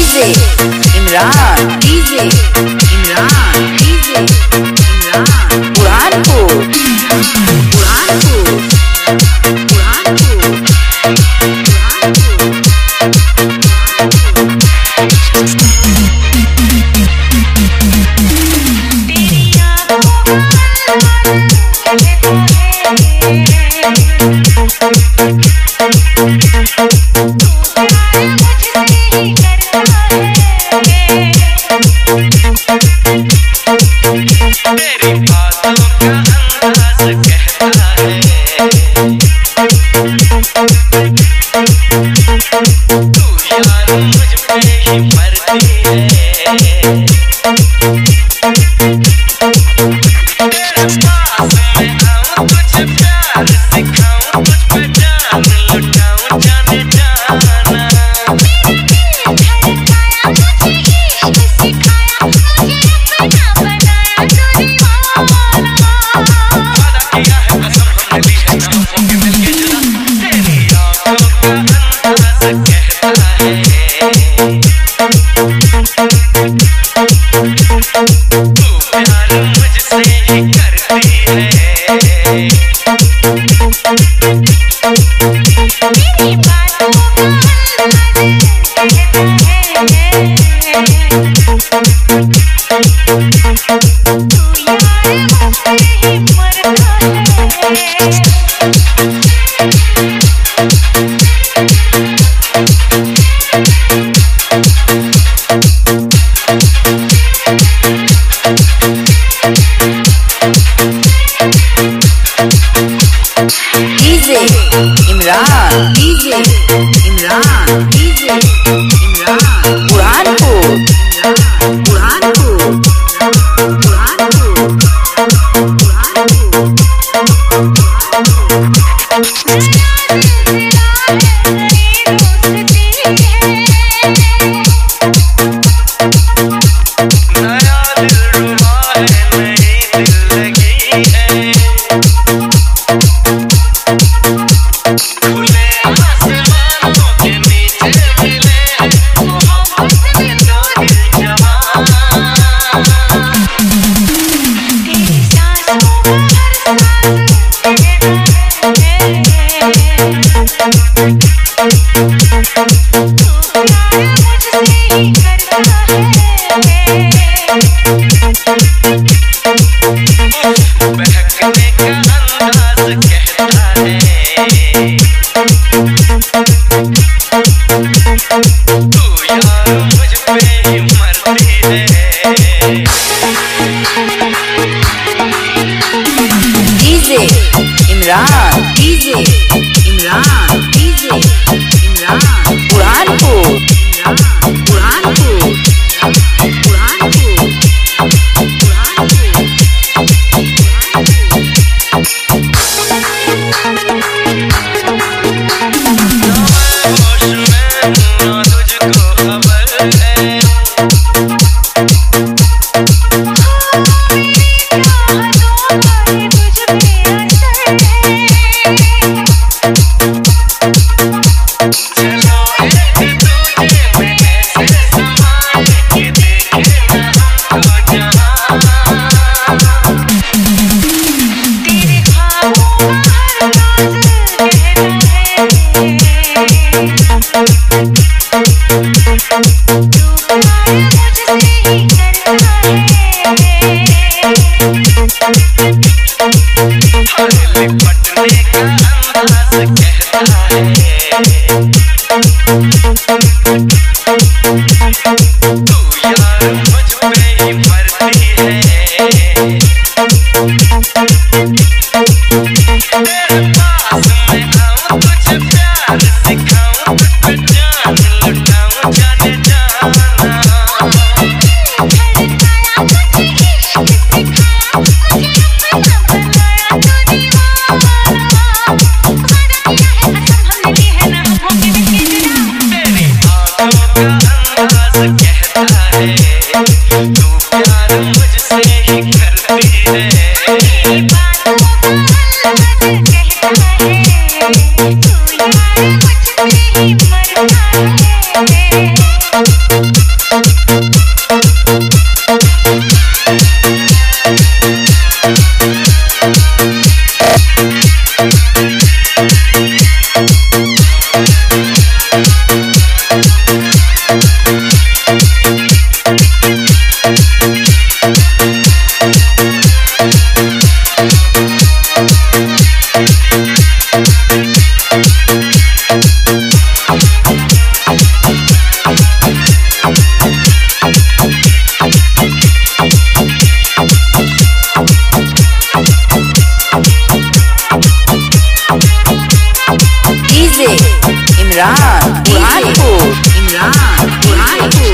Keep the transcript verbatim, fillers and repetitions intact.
DJ Imran DJ Imran DJ Imran Burhanpur Burhanpur Burhanpur तेरी आँखों तेरी बातों का अंदाज़ कहता है तू यार मुझ पे ही मरती है तेरे पास में आऊं तुझे प्यार सिखाऊं तुझ पे जान लुटाऊं जाने जाना DJ Imran DJ Imran DJ Imran Burhanpur Burhanpur Burhanpur नया दिल रुबा है नई दिल लगी है खुले आसमानों के नीचे मिले मोहब्बत में दो दिल जवान तेरी सांसों का हर बहकने का अंदाज कहता है तू यार मुझ पे ही मरती है DJ Imran DJ Imran DJ Imran Burhanpur Burhanpur Burhanpur होश में ना तुझको खबर है चलो एक दूजे में ऐसे समा के देखे ना हमको जहाँ तेरे ख्वाबों का हर राज कहता है तू प्यार मुझसे ही करता है हर लिपटने का अंदाज कहता है तू यार मुझ पे ही मरती है तेरे पास में आऊं तुझे प्यार सिखाऊं तुझ पे जान लुटाऊं जाने जाना तेरी आँखों का अंदाज कहता है तू प्यार मुझसे ही करती है तू यार मुझसे ही मरता है। इमरान बुरहानपुर इमरान बुरहानपुर